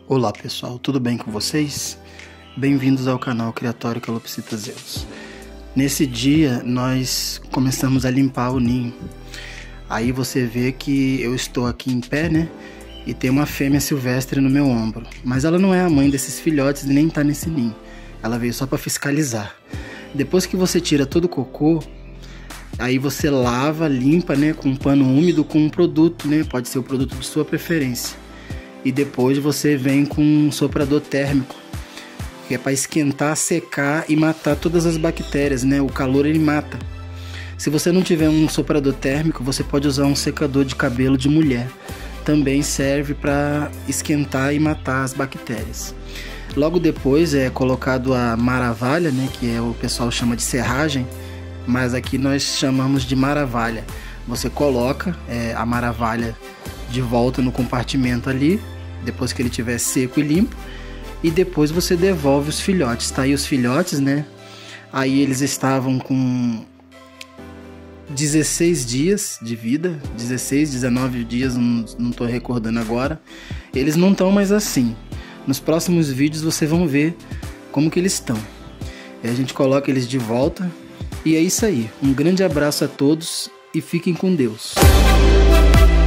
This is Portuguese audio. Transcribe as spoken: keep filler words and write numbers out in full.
Olá pessoal, tudo bem com vocês? Bem-vindos ao canal Criatório Calopsita Zeus. Nesse dia nós começamos a limpar o ninho. Aí você vê que eu estou aqui em pé, né? E tem uma fêmea silvestre no meu ombro. Mas ela não é a mãe desses filhotes e nem tá nesse ninho. Ela veio só para fiscalizar. Depois que você tira todo o cocô, aí você lava, limpa, né, com um pano úmido, com um produto, né? Pode ser o produto de sua preferência. E depois você vem com um soprador térmico, que é para esquentar, secar e matar todas as bactérias, né? O calor ele mata. Se você não tiver um soprador térmico, você pode usar um secador de cabelo de mulher. Também serve para esquentar e matar as bactérias. Logo depois é colocado a maravalha, né? Que é o pessoal chama de serragem, mas aqui nós chamamos de maravalha. Você coloca é, a maravalha de volta no compartimento ali, depois que ele estiver seco e limpo, e depois você devolve os filhotes. Tá aí os filhotes, né? Aí eles estavam com dezesseis dias de vida, dezesseis, dezenove dias, não, não tô recordando agora. Eles não estão mais assim. Nos próximos vídeos vocês vão ver como que eles estão. E a gente coloca eles de volta. E é isso aí. Um grande abraço a todos e fiquem com Deus.